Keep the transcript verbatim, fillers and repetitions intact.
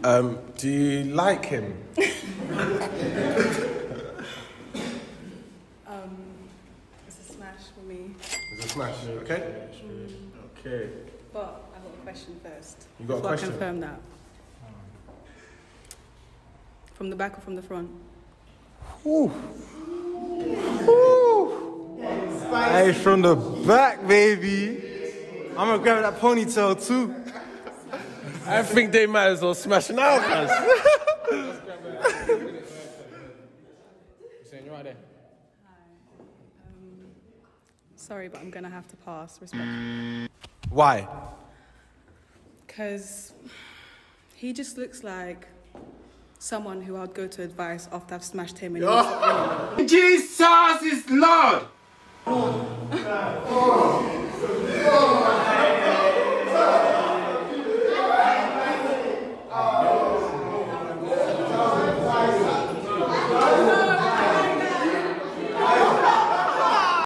Um, do you like him? um, it's a smash for me. It's a smash, okay? Mm. Okay. But I've got a question first. You got a before question? I confirm that. From the back or from the front? Ooh. Ooh. Hey, from the back, baby. I'm gonna grab that ponytail too. I think they might as well smash now, cuz. Saying you're right there. Hi. Um, sorry, but I'm gonna have to pass. Respect. Why? Because he just looks like someone who I'd go to advice after I've smashed him. And oh. Jesus is Lord! Oh. Oh. Oh.